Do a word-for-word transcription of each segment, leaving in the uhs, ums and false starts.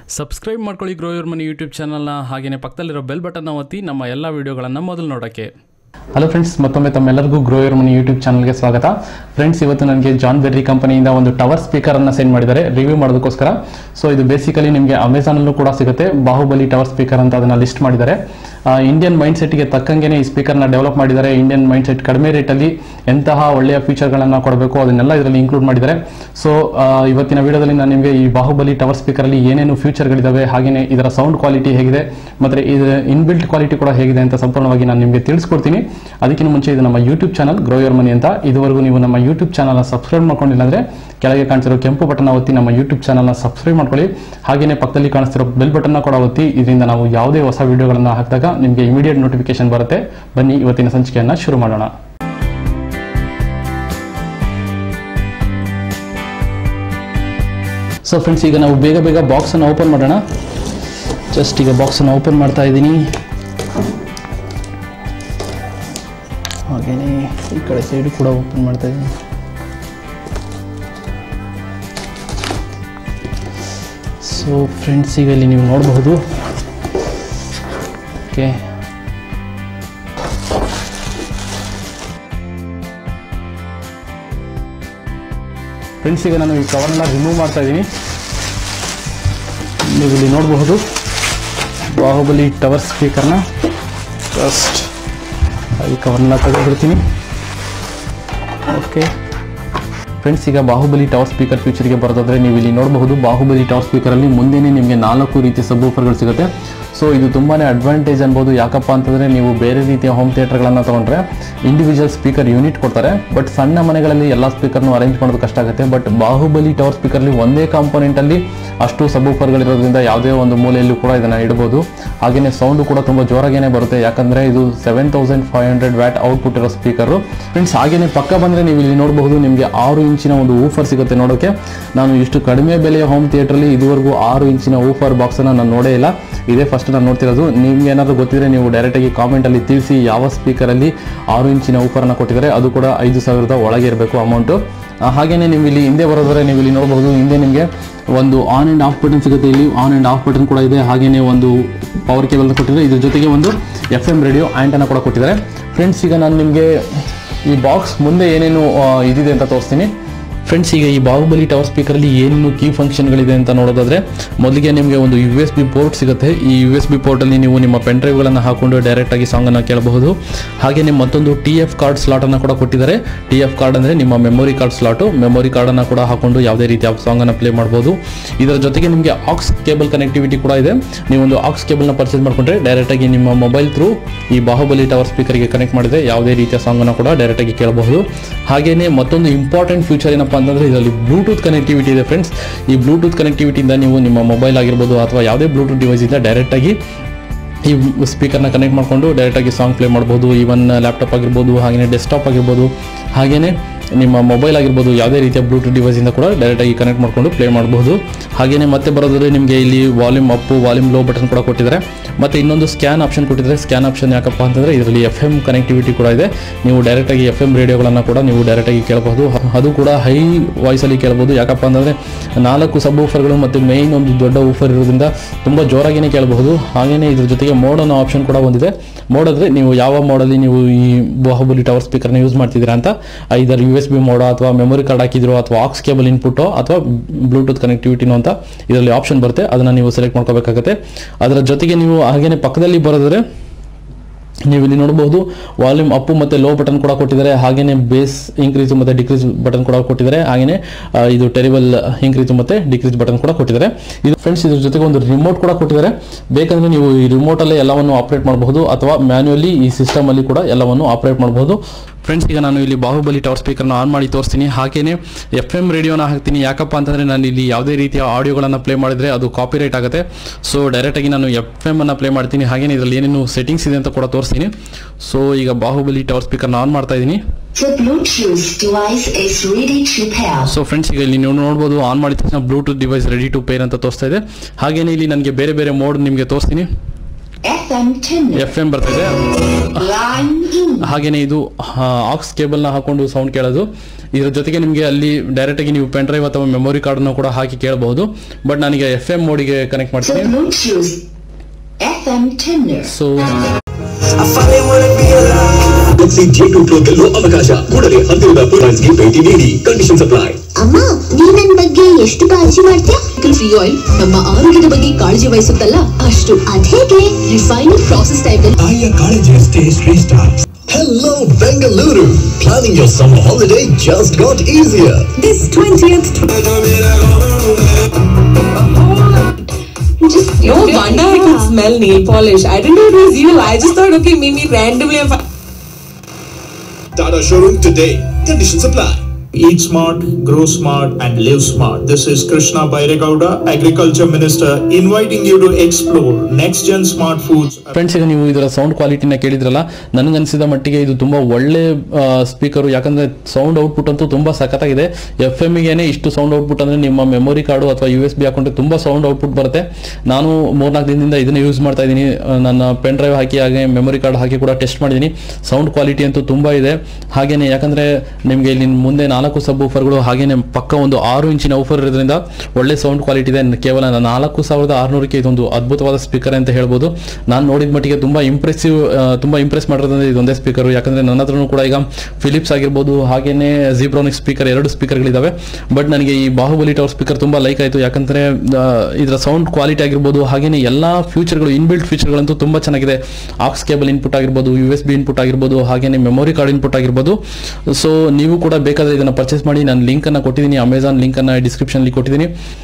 Subscribe ಮಾಡ್ಕೊಳ್ಳಿ grow your money YouTube ಚಾನಲ್ನ. ಹಾಗೆಯೇ ಪಕ್ಕದಲ್ಲಿರೋ ಬೆಲ್ ಬಟನ್ನ ಒತ್ತಿ ನಮ್ಮ ಎಲ್ಲ ವಿಡಿಯೋಗಳನ್ನು ಮೊದಲು ನೋಡೋಕ್ಕೆ. ಹಲೋ ಫ್ರೆಂಡ್ಸ್, ಮತ್ತೊಮ್ಮೆ ತಮ್ಮೆಲ್ಲರಿಗೂ ಗ್ರೋ ಯುವರ್ ಮನಿ ಯೂಟ್ಯೂಬ್ ಚಾನಲ್ಗೆ ಸ್ವಾಗತ. ಫ್ರೆಂಡ್ಸ್, ಇವತ್ತು ನನಗೆ ಜಾನ್ ಬೆರ್ರಿ ಕಂಪನಿಯಿಂದ ಒಂದು ಟವರ್ ಸ್ಪೀಕರನ್ನು ಸೆಂಡ್ ಮಾಡಿದ್ದಾರೆ ರಿವ್ಯೂ ಮಾಡೋದಕ್ಕೋಸ್ಕರ. ಸೊ ಇದು ಬೇಸಿಕಲಿ ನಿಮಗೆ ಅಮೆಝಾನಲ್ಲೂ ಕೂಡ ಸಿಗುತ್ತೆ. ಬಾಹುಬಲಿ ಟವರ್ ಸ್ಪೀಕರ್ ಅಂತ ಅದನ್ನು ಲಿಸ್ಟ್ ಮಾಡಿದ್ದಾರೆ. ಇಂಡಿಯನ್ ಮೈಂಡ್ ಸೆಟ್ಗೆ ತಕ್ಕಂಗೆ ಈ ಸ್ಪೀಕರ್ನ ಡೆವಲಪ್ ಮಾಡಿದ್ದಾರೆ. ಇಂಡಿಯನ್ ಮೈಂಡ್ ಸೆಟ್ ಕಡಿಮೆ ರೇಟಲ್ಲಿ ಎಂತಹ ಒಳ್ಳೆಯ ಫೀಚರ್ಗಳನ್ನು ಕೊಡಬೇಕು ಅದನ್ನೆಲ್ಲ ಇದರಲ್ಲಿ ಇನ್ಕ್ಲೂಡ್ ಮಾಡಿದ್ದಾರೆ. ಸೊ ಇವತ್ತಿನ ವಿಡಿಯೋದಲ್ಲಿ ನಾನು ನಿಮಗೆ ಈ ಬಾಹುಬಲಿ ಟವರ್ ಸ್ಪೀಕರಲ್ಲಿ ಏನೇನು ಫ್ಯೂಚರ್ಗಳಿದ್ದಾವೆ, ಹಾಗೆಯೇ ಇದರ ಸೌಂಡ್ ಕ್ವಾಲಿಟಿ ಹೇಗಿದೆ ಮತ್ತು ಇದರ ಇನ್ಬಿಲ್ಟ್ ಕ್ವಾಲಿಟಿ ಕೂಡ ಹೇಗಿದೆ ಅಂತ ಸಂಪೂರ್ಣವಾಗಿ ನಾನು ನಿಮಗೆ ತಿಳಿಸ್ಕೊಡ್ತೀನಿ. ಅದಕ್ಕಿಂತ ಮುಂಚೆ ಇದು ನಮ್ಮ YouTube channel grow your money ಅಂತ. ಇದುವರೆಗೂ ನೀವು ನಮ್ಮ ಯೂಟ್ಯೂಬ್ ಚಾನಲ್ನ ಸಬ್ಸ್ಕ್ರೈಬ್ ಮಾಡ್ಕೊಂಡಿಲ್ಲ ಅಂದರೆ ಕೆಳಗೆ ಕಾಣಿಸಿರೋ ಕೆಂಪು ಬಟನ್ ಒತ್ತಿ ನಮ್ಮ ಯೂಟ್ಯೂಬ್ ಚಾನಲ್ನ ಸಬ್ಸ್ಕ್ರೈಬ್ ಮಾಡ್ಕೊಳ್ಳಿ. ಹಾಗೆಯೇ ಪಕ್ಕದಲ್ಲಿ ಕಾಣಿಸ್ತಿರೋ ಬೆಲ್ ಬಟನ್ನ ಕೂಡ ಒತ್ತಿ. ಇದರಿಂದ ನಾವು ಯಾವುದೇ ಹೊಸ ವಿಡಿಯೋಗಳನ್ನು ಹಾಕಿದಾಗ ನಿಮಗೆ ಇಮಿಡಿಯೇಟ್ ನೋಟಿಫಿಕೇಶನ್ ಬರುತ್ತೆ. ಬನ್ನಿ ಇವತ್ತಿನ ಸಂಚಿಕೆಯನ್ನು ಶುರು ಮಾಡೋಣ. ಸೊ ಫ್ರೆಂಡ್ಸ್, ಈಗ ನಾವು ಬೇಗ ಬೇಗ ಬಾಕ್ಸನ್ನು ಓಪನ್ ಮಾಡೋಣ. ಜಸ್ಟ್ ಈಗ ಬಾಕ್ಸನ್ನು ಓಪನ್ ಮಾಡ್ತಾ ಇದ್ದೀನಿ. ಹಾಗೆಯೇ ಈ ಕಡೆ ಸೈಡು ಕೂಡ ಓಪನ್ ಮಾಡ್ತಾ ಇದ್ದೀನಿ. ಸೊ ಫ್ರೆಂಡ್ಸ್, ಈಗ ಇಲ್ಲಿ ನೀವು ನೋಡಬಹುದು. ಓಕೆ, ಫ್ರೆಂಡ್ಸ್, ಈಗ ನಾನು ಈ ಕವರ್ನ ರಿಮೂವ್ ಮಾಡ್ತಾ ಇದ್ದೀನಿ. ನೀವು ಇಲ್ಲಿ ನೋಡಬಹುದು ಬಾಹುಬಲಿ ಟವರ್ ಸ್ಪೀಕರ್ನ. ಫಸ್ಟ್ ಈ ಕವರ್ನ ತೆಗೆದುಬಿಡ್ತೀನಿ. ಓಕೆ ಫ್ರೆಂಡ್ಸ್, ಈಗ ಬಾಹುಬಲಿ ಟವರ್ ಸ್ಪೀಕರ್ ಫ್ಯೂಚರ್ಗೆ ಬರೋದಾದರೆ ನೀವು ಇಲ್ಲಿ ನೋಡಬಹುದು. ಬಾಹುಬಲಿ ಟವರ್ ಸ್ಪೀಕರಲ್ಲಿ ಮುಂದೆನೇ ನಿಮಗೆ ನಾಲ್ಕು ರೀತಿಯ ಸಬ್ ವೂಫರ್ಗಳು ಸಿಗುತ್ತೆ. ಸೊ ಇದು ತುಂಬಾ ಅಡ್ವಾಂಟೇಜ್ ಅನ್ಬೋದು. ಯಾಕಪ್ಪ ಅಂತಂದರೆ ನೀವು ಬೇರೆ ರೀತಿಯ ಹೋಮ್ ಥಿಯೇಟರ್ಗಳನ್ನು ತೊಗೊಂಡ್ರೆ ಇಂಡಿವಿಜುವಲ್ ಸ್ಪೀಕರ್ ಯೂನಿಟ್ ಕೊಡ್ತಾರೆ. ಬಟ್ ಸಣ್ಣ ಮನೆಗಳಲ್ಲಿ ಎಲ್ಲ ಸ್ಪೀಕರ್ನು ಅರೇಂಜ್ ಮಾಡೋದು ಕಷ್ಟ ಆಗುತ್ತೆ. ಬಟ್ ಬಾಹುಬಲಿ ಟವರ್ ಸ್ಪೀಕರ್ಲಿ ಒಂದೇ ಕಾಂಪೋನೆಂಟಲ್ಲಿ ಅಷ್ಟು ಸಬ್ ವೂಫರ್ಗಳಿರೋದ್ರಿಂದ ಯಾವುದೇ ಒಂದು ಮೂಲೆಯಲ್ಲೂ ಕೂಡ ಇದನ್ನು ಇಡ್ಬೋದು. ಹಾಗೆಯೇ ಸೌಂಡು ಕೂಡ ತುಂಬ ಜೋರಾಗೇ ಬರುತ್ತೆ, ಯಾಕಂದರೆ ಇದು seven thousand five hundred watt output ಇರೋ ಸ್ಪೀಕರು. ಫ್ರೆಂಡ್ಸ್, ಹಾಗೆಯೇ ಪಕ್ಕ ಬಂದರೆ ನೀವು ಇಲ್ಲಿ ನೋಡಬಹುದು ನಿಮಗೆ ಆರು ಇಂಚಿನ ಒಂದು ಊಫರ್ ಸಿಗುತ್ತೆ ನೋಡೋಕ್ಕೆ. ನಾನು ಇಷ್ಟು ಕಡಿಮೆ ಬೆಲೆಯ ಹೋಮ್ ಥಿಯೇಟ್ರಲ್ಲಿ ಇದುವರೆಗೂ ಆರು ಇಂಚಿನ ಊಫರ್ ಬಾಕ್ಸನ್ನು ನಾನು ನೋಡೇ ಇಲ್ಲ. ಇದೇ ಫಸ್ಟ್ ನಾನು ನೋಡ್ತಿರೋದು. ನಿಮ್ಗೆ ಏನಾದರೂ ಗೊತ್ತಿದ್ರೆ ನೀವು ಡೈರೆಕ್ಟಾಗಿ ಕಾಮೆಂಟಲ್ಲಿ ತಿಳಿಸಿ ಯಾವ ಸ್ಪೀಕರಲ್ಲಿ ಆರು ಇಂಚಿನ ಊಫರನ್ನು ಕೊಟ್ಟಿದ್ದಾರೆ. ಅದು ಕೂಡ ಐದು ಸಾವಿರದ ಒಳಗೆ ಇರಬೇಕು ಅಮೌಂಟು. ಹಾಗೆಯೇ ನೀವು ಇಲ್ಲಿ ಹಿಂದೆ ಬರೋದ್ರೆ ನೀವು ಇಲ್ಲಿ ನೋಡಬಹುದು. ಹಿಂದೆ ನಿಮಗೆ ಒಂದು ಆನ್ ಆ್ಯಂಡ್ ಆಫ್ ಬಟನ್ ಸಿಗುತ್ತೆ. ಇಲ್ಲಿ ಆನ್ ಆ್ಯಂಡ್ ಆಫ್ ಬಟನ್ ಕೂಡ ಇದೆ. ಹಾಗೆಯೇ ಒಂದು ಪವರ್ ಕೇಬಲ್ನ ಕೊಟ್ಟಿದ್ದಾರೆ. ಇದ್ರ ಜೊತೆಗೆ ಒಂದು ಎಫ್ ಎಮ್ ರೇಡಿಯೋ ಆ್ಯಂಟನ್ನು ಕೂಡ ಕೊಟ್ಟಿದ್ದಾರೆ. ಫ್ರೆಂಡ್ಸ್, ಈಗ ನಾನು ನಿಮಗೆ ಈ ಬಾಕ್ಸ್ ಮುಂದೆ ಏನೇನು ಇದಿದೆ ಅಂತ ತೋರಿಸ್ತೀನಿ. ಫ್ರೆಂಡ್ಸ್, ಈಗ ಈ ಬಾಹುಬಲಿ ಟವರ್ ಸ್ಪೀಕರಲ್ಲಿ ಏನೇನು ಕೀ ಫಂಕ್ಷನ್ಗಳಿದೆ ಅಂತ ನೋಡೋದಾದರೆ ಮೊದಲಿಗೆ ನಿಮಗೆ ಒಂದು ಯು ಎಸ್ ಬಿ ಪೋರ್ಟ್ ಸಿಗುತ್ತೆ. ಈ ಯು ಎಸ್ ಬಿ ಪೋರ್ಟಲ್ಲಿ ನೀವು ನಿಮ್ಮ ಪೆನ್ ಡ್ರೈವ್ಗಳನ್ನು ಹಾಕೊಂಡು ಡೈರೆಕ್ಟಾಗಿ ಸಾಂಗನ್ನು ಕೇಳಬಹುದು. ಹಾಗೆಯೇ ಮತ್ತೊಂದು ಟಿ ಎಫ್ ಕಾರ್ಡ್ ಸ್ಲಾಟನ್ನು ಕೂಡ ಕೊಟ್ಟಿದ್ದಾರೆ. ಟಿ ಎಫ್ ಕಾರ್ಡ್ ಅಂದರೆ ನಿಮ್ಮ ಮೆಮೊರಿ ಕಾರ್ಡ್ ಸ್ಲಾಟು. ಮೆಮೊರಿ ಕಾರ್ಡನ್ನು ಕೂಡ ಹಾಕೊಂಡು ಯಾವುದೇ ರೀತಿಯ ಸಾಂಗನ್ನು ಪ್ಲೇ ಮಾಡ್ಬೋದು. ಇದರ ಜೊತೆಗೆ ನಿಮಗೆ ಆಕ್ಸ್ ಕೇಬಲ್ ಕನೆಕ್ಟಿವಿಟಿ ಕೂಡ ಇದೆ. ನೀವೊಂದು ಆಕ್ಸ್ ಕೇಬಲ್ನ ಪರ್ಚೇಸ್ ಮಾಡಿಕೊಂಡ್ರೆ ಡೈರೆಕ್ಟಾಗಿ ನಿಮ್ಮ ಮೊಬೈಲ್ ಥ್ರೂ ಈ ಬಾಹುಬಲಿ ಟವರ್ ಸ್ಪೀಕರ್ಗೆ ಕನೆಕ್ಟ್ ಮಾಡಿದರೆ ಯಾವುದೇ ರೀತಿಯ ಸಾಂಗನ್ನು ಕೂಡ ಡೈರೆಕ್ಟಾಗಿ ಕೇಳಬಹುದು. ಹಾಗೆಯೇ ಮತ್ತೊಂದು ಇಂಪಾರ್ಟೆಂಟ್ ಫ್ಯೂಚರ್ ಏನಪ್ಪ ಅಂತಂದರೆ ಇದರಲ್ಲಿ ಬ್ಲೂಟೂತ್ ಕನೆಕ್ಟಿವಿಟಿ ಇದೆ. ಫ್ರೆಂಡ್ಸ್, ಈ ಬ್ಲೂಟೂತ್ ಕನೆಕ್ಟಿವಿಟಿಯಿಂದ ನೀವು ನಿಮ್ಮ ಮೊಬೈಲ್ ಆಗಿರ್ಬೋದು ಅಥವಾ ಯಾವುದೇ ಬ್ಲೂಟೂತ್ ಡಿವೈಸಿಂದ ಡೈರೆಕ್ಟಾಗಿ ಈ ಸ್ಪೀಕರ್ನ ಕನೆಕ್ಟ್ ಮಾಡಿಕೊಂಡು ಡೈರೆಕ್ಟಾಗಿ ಸಾಂಗ್ ಪ್ಲೇ ಮಾಡ್ಬೋದು. ಈವನ್ ಲ್ಯಾಪ್ಟಾಪ್ ಆಗಿರ್ಬೋದು, ಹಾಗೆಯೇ ಡೆಸ್ಕ್ಟಾಪ್ ಆಗಿರ್ಬೋದು, ಹಾಗೆಯೇ ನಿಮ್ಮ ಮೊಬೈಲ್ ಆಗಿರ್ಬೋದು, ಯಾವುದೇ ರೀತಿಯ ಬ್ಲೂಟೂತ್ ಡಿವೈಸಿಂದ ಕೂಡ ಡೈರೆಕ್ಟಾಗಿ ಕನೆಕ್ಟ್ ಮಾಡಿಕೊಂಡು ಪ್ಲೇ ಮಾಡಬಹುದು. ಹಾಗೆಯೇ ಮತ್ತೆ ಬರೋದ್ರೆ ನಿಮಗೆ ಇಲ್ಲಿ volume up volume low button ಕೂಡ ಕೊಟ್ಟಿದ್ದಾರೆ. ಮತ್ತು ಇನ್ನೊಂದು ಸ್ಕ್ಯಾನ್ ಆಪ್ಷನ್ ಕೊಟ್ಟಿದ್ದಾರೆ. ಸ್ಕ್ಯಾನ್ ಆಪ್ಷನ್ ಯಾಕಪ್ಪ ಅಂತಂದರೆ ಇದರಲ್ಲಿ ಎಫ್ ಎಮ್ ಕನೆಕ್ಟಿವಿಟಿ ಕೂಡ ಇದೆ. ನೀವು ಡೈರೆಕ್ಟಾಗಿ ಎಫ್ ಎಮ್ ರೇಡಿಯೋಗಳನ್ನು ಕೂಡ ನೀವು ಡೈರೆಕ್ಟಾಗಿ ಕೇಳಬಹುದು. ಅದು ಕೂಡ ಹೈ ವಾಯ್ಸಲ್ಲಿ ಕೇಳಬಹುದು. ಯಾಕಪ್ಪ ಅಂತಂದರೆ ನಾಲ್ಕು ಸಬ್ ವೂಫರ್ಗಳು ಮತ್ತು ಮೇಯ್ನ್ ಒಂದು ದೊಡ್ಡ ವೂಫರ್ ಇರೋದ್ರಿಂದ ತುಂಬ ಜೋರಾಗಿಯೇ ಕೇಳಬಹುದು. ಹಾಗೆಯೇ ಇದ್ರ ಜೊತೆಗೆ ಮೋಡ್ ಅನ್ನೋ ಆಪ್ಷನ್ ಕೂಡ ಹೊಂದಿದೆ. ಮೋಡ್ ಅಂದರೆ ನೀವು ಯಾವ ಮೋಡಲ್ಲಿ ನೀವು ಈ ಬಾಹುಬಲಿ ಟವರ್ ಸ್ಪೀಕರ್ನ ಯೂಸ್ ಮಾಡ್ತಿದ್ದೀರಾ ಅಂತ, ಐದರ್ ಯು ಎಸ್ ಬಿ ಮೋಡೋ ಅಥವಾ ಮೆಮೊರಿ ಕಾರ್ಡ್ ಹಾಕಿದ್ರು ಅಥವಾ ಆಕ್ಸ್ ಕೇಬಲ್ ಇನ್ಪುಟ್ಟೋ ಅಥವಾ ಬ್ಲೂಟೂತ್ ಕನೆಕ್ಟಿವಿಟಿನೋ ಅಂತ ಇದರಲ್ಲಿ ಆಪ್ಷನ್ ಬರುತ್ತೆ. ಅದನ್ನು ನೀವು ಸೆಲೆಕ್ಟ್ ಮಾಡ್ಕೋಬೇಕಾಗುತ್ತೆ. ಅದರ ಜೊತೆಗೆ ನೀವು ಹಾಗೆಯೇ ಪಕ್ಕದಲ್ಲಿ ಬರೋದ್ರೆ ನೀವು ಇಲ್ಲಿ ನೋಡಬಹುದು ವಾಲ್ಯೂಮ್ ಅಪ್ಪು ಮತ್ತು ಲೋ ಬಟನ್ ಕೂಡ ಕೊಟ್ಟಿದ್ದಾರೆ. ಹಾಗೆಯೇ ಬೇಸ್ ಇನ್ಕ್ರೀಸ್ ಮತ್ತು ಡಿಕ್ರೀಸ್ ಬಟನ್ ಕೂಡ ಕೊಟ್ಟಿದ್ದಾರೆ. ಹಾಗೆಯೇ ಇದು ಟೆರಿಬಲ್ ಇನ್ಕ್ರೀಸ್ ಮತ್ತು ಡಿಕ್ರೀಸ್ ಬಟನ್ ಕೂಡ ಕೊಟ್ಟಿದ್ದಾರೆ. ಇದು ಫ್ರೆಂಡ್ಸ್, ಇದ್ರ ಜೊತೆಗೆ ಒಂದು ರಿಮೋಟ್ ಕೂಡ ಕೊಟ್ಟಿದ್ದಾರೆ. ಬೇಕಂದರೆ ನೀವು ಈ ರಿಮೋಟಲ್ಲೇ ಎಲ್ಲವನ್ನು ಆಪರೇಟ್ ಮಾಡಬಹುದು ಅಥವಾ ಮ್ಯಾನ್ಯುಯಲಿ ಈ ಸಿಸ್ಟಮಲ್ಲಿ ಕೂಡ ಎಲ್ಲವನ್ನು ಆಪರೇಟ್ ಮಾಡಬಹುದು. ಫ್ರೆಂಡ್ಸ್, ಈಗ ನಾನು ಇಲ್ಲಿ ಬಾಹುಬಲಿ ಟವರ್ ಸ್ಪೀಕರ್ನ ಆನ್ ಮಾಡಿ ತೋರಿಸ್ತೀನಿ. ಹಾಗೆಯೇ ಎಫ್ ಎಮ್ ರೇಡಿಯೋನ ಹಾಕ್ತೀನಿ. ಯಾಕಪ್ಪ ಅಂತಂದರೆ ನಾನು ಇಲ್ಲಿ ಯಾವುದೇ ರೀತಿಯ ಆಡಿಯೋಗಳನ್ನು ಪ್ಲೇ ಮಾಡಿದರೆ ಅದು ಕಾಪಿರೈಟ್ ಆಗುತ್ತೆ. ಸೊ ಡೈರೆಕ್ಟಾಗಿ ನಾನು ಎಫ್ ಎಮ್ ಅನ್ನು ಪ್ಲೇ ಮಾಡ್ತೀನಿ. ಹಾಗೆಯೇ ಇದರಲ್ಲಿ ಏನೇನು ಸೆಟ್ಟಿಂಗ್ಸ್ ಇದೆ ಅಂತ ಕೂಡ ತೋರಿಸ್ತೀನಿ. ಸೊ ಈಗ ಬಾಹುಬಲಿ ಟವರ್ ಸ್ಪೀಕರ್ನ ಆನ್ ಮಾಡ್ತಾ ಇದ್ದೀನಿ. ಸೊ ಫ್ರೆಂಡ್ಸ್, ಈಗ ಇಲ್ಲಿ ನೀವು ನೋಡ್ಬೋದು ಆನ್ ಮಾಡಿದ ತಕ್ಷಣ Bluetooth device ready to pair ಅಂತ ತೋರಿಸ್ತಾ ಇದೆ. ಹಾಗೆಯೇ ಇಲ್ಲಿ ನನಗೆ ಬೇರೆ ಬೇರೆ ಮೋಡ್ ನಿಮಗೆ ತೋರಿಸ್ತೀನಿ. ಎಫ್ ಎಂ ಬರ್ತಿದೆ. ಹಾಗೇನೆ ಇದು ಆಕ್ಸ್ ಕೇಬಲ್ನ ಹಾಕೊಂಡು ಸೌಂಡ್ ಕೇಳೋದು. ಇದರ ಜೊತೆಗೆ ನಿಮಗೆ ಅಲ್ಲಿ ಡೈರೆಕ್ಟ್ ಆಗಿ ನೀವು ಪೆನ್ ಡ್ರೈವ್ ಅಥವಾ ಮೆಮೊರಿ ಕಾರ್ಡ್ ಅನ್ನು ಕೂಡ ಹಾಕಿ ಕೇಳಬಹುದು. ಬಟ್ ನಾನೀಗ ಎಫ್ ಎಂ ಮೋಡಿಗೆ ಕನೆಕ್ಟ್ ಮಾಡ್ತೀನಿ. ಸೊ ಅವಕಾಶ ಕೂಡಲೇ ಹತ್ತಿರದ ಪ್ರೊಡಕ್ಟ್ಸ್ಗೆ ಭೇಟಿ ನೀಡಿ. Conditions apply. ಅಮ್ಮ, ನೀ ನನ್ನ ಬಗ್ಗೆ ಎಷ್ಟು ಕಾಳಜಿ ಮಾಡ್ತೀಯಾ? ಫ್ರೀ ಆಯಿಲ್ ನಮ್ಮ ಆರೋಗ್ಯದ ಬಗ್ಗೆ ಕಾಳಜಿ ವಹಿಸುತ್ತಲ್ಲ ಅಷ್ಟು. ಅದೇಗೆ ರಿಫೈನ್ಡ್ ಪ್ರಾಸೆಸ್ ಟೈಪ್ ತಾಯಿಯ ಕಾಳಜಿಯಷ್ಟೇ ಶ್ರೇಷ್ಠ. Hello Bengaluru, planning your summer holiday just got easier. This twentieth Just no wonder I could smell nail polish. I didn't know it was you. I just thought, okay, maybe randomly. Tata showroom today. Conditions apply. Eat smart, grow smart, and live smart. This is Krishna Bairegowda, Agriculture Minister, inviting you to explore next gen smart foods. Friends, ಈಗ ನೀವು ಇದರ sound ಕ್ವಾಲಿಟಿನ ಕೇಳಿದ್ರಲ್ಲ, ನನಗನ್ಸಿದ ಮಟ್ಟಿಗೆ ಇದು ತುಂಬಾ ಒಳ್ಳೆ speaker. ಯಾಕಂದ್ರೆ sound output ಅಂತೂ ತುಂಬಾ ಸಖತ್ತಾಗಿದೆ. ಎಫ್ ಎಮ್ಗೆನೆ ಇಷ್ಟು ಸೌಂಡ್ ಔಟ್ಪುಟ್ ಅಂದ್ರೆ ನಿಮ್ಮ ಮೆಮೊರಿ ಕಾರ್ಡು ಅಥವಾ ಯು ಎಸ್ ಬಿ ಹಾಕೊಂಡ್ರೆ ತುಂಬಾ ಸೌಂಡ್ ಔಟ್ಪುಟ್ ಬರುತ್ತೆ. ನಾನು ಮೂರ್ನಾಲ್ಕು ದಿನದಿಂದ ಇದನ್ನ ಯೂಸ್ ಮಾಡ್ತಾ ಇದ್ದೀನಿ. ನನ್ನ ಪೆನ್ ಡ್ರೈವ್ ಹಾಕಿ ಹಾಗೆ ಮೆಮೊರಿ ಕಾರ್ಡ್ ಹಾಕಿ ಕೂಡ ಟೆಸ್ಟ್ ಮಾಡಿದ್ದೀನಿ. ಸೌಂಡ್ ಕ್ವಾಲಿಟಿ ಅಂತೂ ತುಂಬಾ ಇದೆ. ಹಾಗೇನೆ ಯಾಕಂದ್ರೆ ನಿಮಗೆ ಇಲ್ಲಿ ಮುಂದೆ ನಾಲ್ಕು ಸಬ್ ಊಫರ್ಗಳು ಹಾಗೇನೆ ಪಕ್ಕ ಒಂದು ಆರು ಇಂಚಿನ ಊಫರ್ ಇರೋದ್ರಿಂದ ಒಳ್ಳೆ ಸೌಂಡ್ ಕ್ವಾಲಿಟಿ ಇದೆ. ಕೇವಲ ನಾಲ್ಕು ಸಾವಿರದ ಆರುನೂರಕ್ಕೆ ಇದೊಂದು ಅದ್ಭುತವಾದ ಸ್ಪೀಕರ್ ಅಂತ ಹೇಳ್ಬೋದು. ನಾನು ನೋಡಿದ ಮಟ್ಟಿಗೆ ತುಂಬಾ ಇಂಪ್ರೆಸಿವ್ ತುಂಬಾ ಇಂಪ್ರೆಸ್ ಮಾಡಿರೋದಂದ್ರೆ ಇದೊಂದೇ ಸ್ಪೀಕರ್. ಯಾಕಂದ್ರೆ ನನ್ನ ಹತ್ರನೂ ಕೂಡ ಈಗ ಫಿಲಿಪ್ಸ್ ಆಗಿರ್ಬೋದು ಹಾಗೇನೆ ಝೀಬ್ರಾನಿಕ್ ಸ್ಪೀಕರ್ ಎರಡು ಸ್ಪೀಕರ್ಗಳಿದಾವೆ. ಬಟ್ ನನಗೆ ಈ ಬಾಹುಬಲಿ ಟವರ್ ಸ್ಪೀಕರ್ ತುಂಬಾ ಲೈಕ್ ಆಯಿತು. ಯಾಕಂದ್ರೆ ಇದರ ಸೌಂಡ್ ಕ್ವಾಲಿಟಿ ಆಗಿರ್ಬೋದು ಹಾಗೇನೆ ಎಲ್ಲಾ ಫ್ಯೂಚರ್ಗಳು ಇನ್ಬಿಲ್ಟ್ ಫ್ಯೂಚರ್ಗಳಂತೂ ತುಂಬಾ ಚೆನ್ನಾಗಿದೆ. ಆಕ್ಸ್ ಕೇಬಲ್ ಇನ್ಪುಟ್ ಆಗಿರ್ಬೋದು, ಯು ಎಸ್ ಬಿ ಇನ್ಪುಟ್ ಆಗಿರ್ಬೋದು, ಹಾಗೇನೆ ಮೆಮೊರಿ ಕಾರ್ಡ್ ಇನ್ಪುಟ್ ಆಗಿರ್ಬೋದು. ಸೊ ನೀವು ಕೂಡ ಬೇಕಾದ್ರೆ ಇದನ್ನ ಪರ್ಚೇಸ್ ಮಾಡಿ. ನಾನು ಲಿಂಕ್ ಅನ್ನ ಕೊಟ್ಟಿದ್ದೀನಿ, ಅಮೆಜಾನ್ ಲಿಂಕ್ ಅನ್ನ ಡಿಸ್ಕ್ರಿಪ್ಷನ್ ಅಲ್ಲಿ ಕೊಟ್ಟಿದ್ದೀನಿ.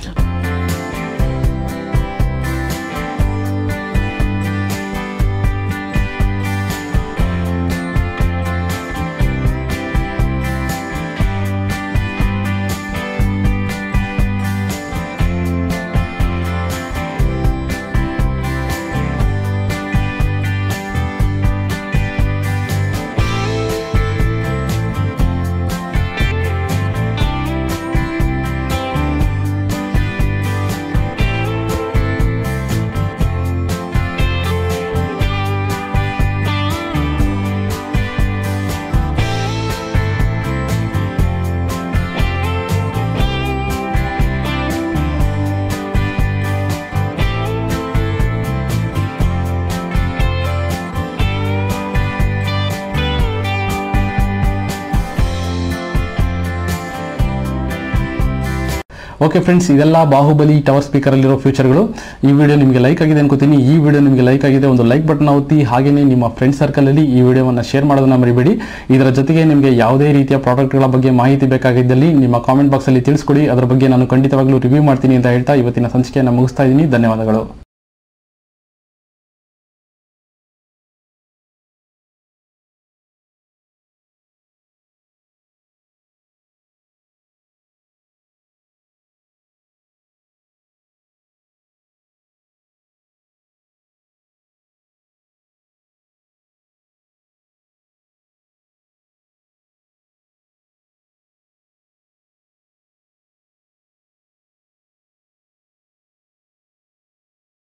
ಓಕೆ ಫ್ರೆಂಡ್ಸ್, ಇದೆಲ್ಲ ಬಾಹುಬಲಿ ಟವರ್ ಸ್ಪೀಕರ್ ಅಲ್ಲಿರೋ ಫ್ಯೂಚರ್ಗಳು. ಈ ವಿಡಿಯೋ ನಿಮಗೆ ಲೈಕ್ ಆಗಿದೆ ಅನ್ಕೋತೀನಿ. ಈ ವಿಡಿಯೋ ನಿಮಗೆ ಲೈಕ್ ಆಗಿದೆ, ಒಂದು ಲೈಕ್ ಬಟನ್ ಒತ್ತಿ. ಹಾಗೆಯೇ ನಿಮ್ಮ ಫ್ರೆಂಡ್ ಸರ್ಕಲ್ ಅಲ್ಲಿ ಈ ವಿಡಿಯೋವನ್ನು ಶೇರ್ ಮಾಡೋದನ್ನ ಮರಿಬೇಡಿ. ಇದರ ಜೊತೆಗೆ ನಿಮಗೆ ಯಾವುದೇ ರೀತಿಯ ಪ್ರಾಡಕ್ಟ್ಗಳ ಬಗ್ಗೆ ಮಾಹಿತಿ ಬೇಕಾಗಿದ್ದಲ್ಲಿ ನಿಮ್ಮ ಕಾಮೆಂಟ್ ಬಾಕ್ಸ್ ಅಲ್ಲಿ ತಿಳಿಸ್ಕೊಡಿ. ಅದರ ಬಗ್ಗೆ ನಾನು ಖಂಡಿತವಾಗ್ಲೂ ರಿವ್ಯೂ ಮಾಡ್ತೀನಿ ಅಂತ ಹೇಳ್ತಾ ಇವತ್ತಿನ ಸಂಚಿಕೆಯನ್ನು ಮುಗಿಸ್ತಾ ಇದ್ದೀನಿ. ಧನ್ಯವಾದಗಳು.